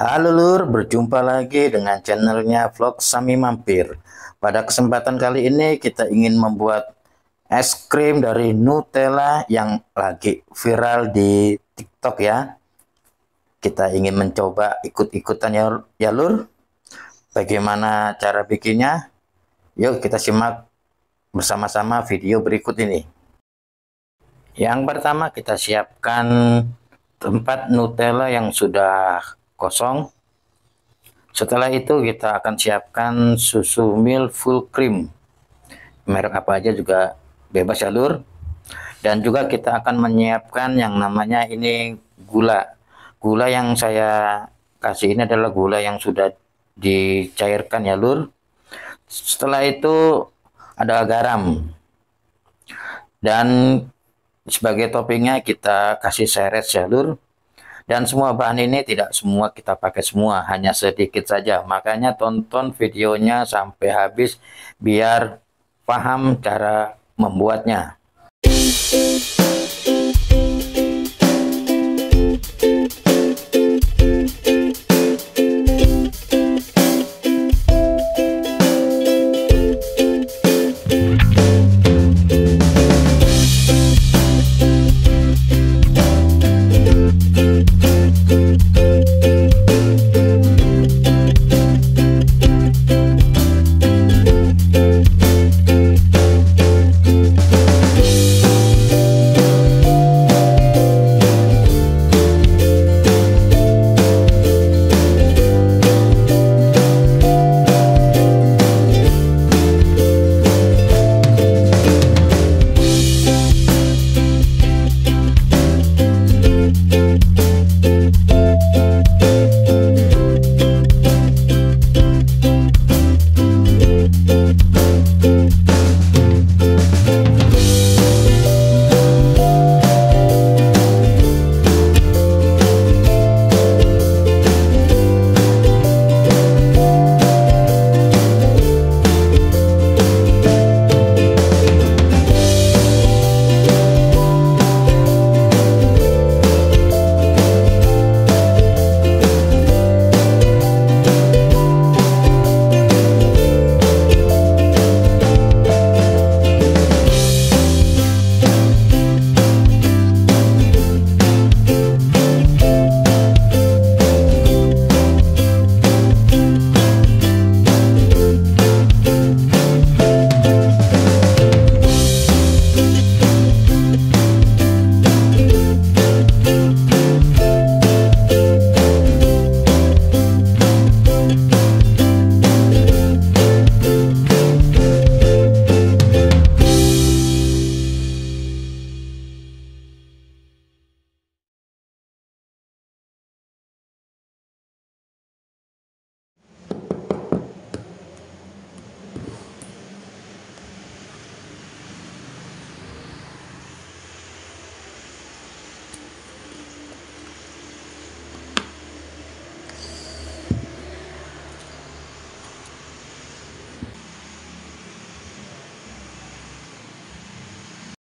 Halo Lur, berjumpa lagi dengan channelnya Vlog Sami Mampir. Pada kesempatan kali ini kita ingin membuat es krim dari Nutella yang lagi viral di TikTok ya. Kita ingin mencoba ikut-ikutan ya Lur. Bagaimana cara bikinnya? Yuk kita simak bersama-sama video berikut ini. Yang pertama kita siapkan tempat Nutella yang sudah kosong. Setelah itu kita akan siapkan susu milk full cream. Merek apa aja juga bebas ya Lur. Dan juga kita akan menyiapkan yang namanya ini gula. Gula yang saya kasih ini adalah gula yang sudah dicairkan ya Lur. Setelah itu ada garam. Dan sebagai toppingnya kita kasih seres ya Lur. Dan semua bahan ini tidak semua kita pakai semua, hanya sedikit saja. Makanya tonton videonya sampai habis biar paham cara membuatnya.